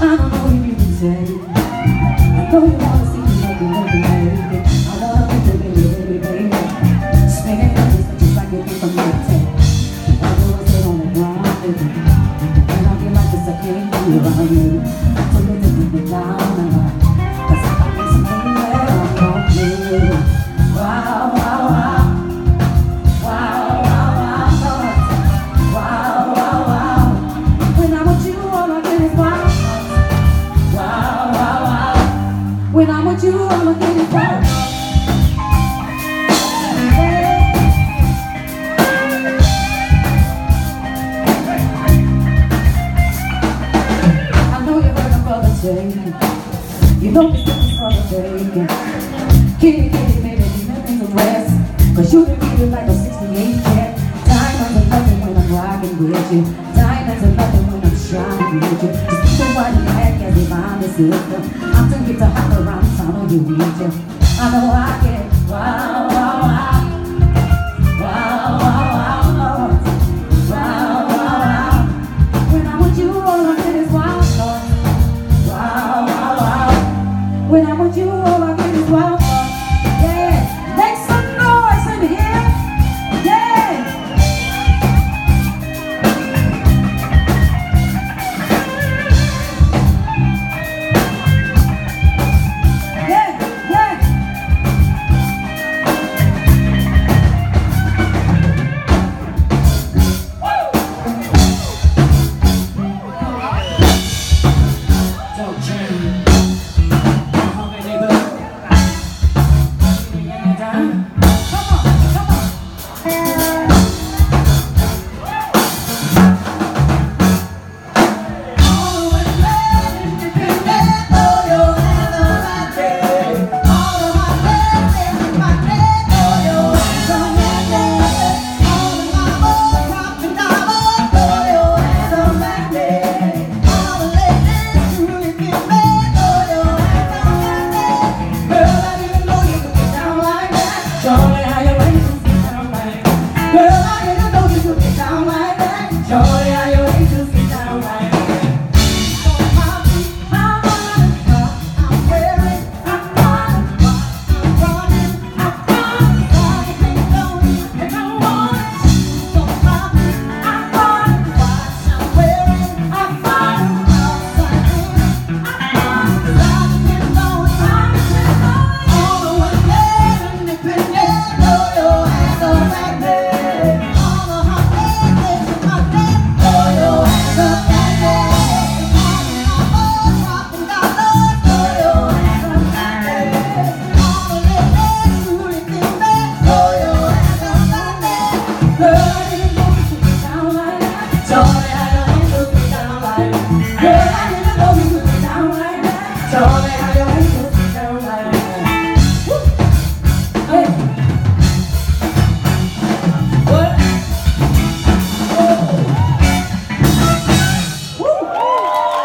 I don't know if you can say. I know you wanna see me looking every day. I wanna be the baby, baby. Spinning numbers just like you think from your tail. I know I sit on the ground, baby. And I feel like this I can't be around you. So you just take me down and out. Cause I can something that I'm gonna do. Wow, wow, wow. Wow, wow, wow. Wow, wow, wow. When I'm with you, all I get is wow. Wow, wow, wow. When I'm with you, all I get is wow. I know you heard my brother say, you know this is for the day. Kitty, kitty, baby, you make me rest. Cause you can beat it like a 68 cat. Diamonds are nothing when I'm rocking with you. Diamonds are nothing when I'm shining with you. Just keep it right back as if I'm the system. I'm too get to hop around town on you with you. I know I get wild.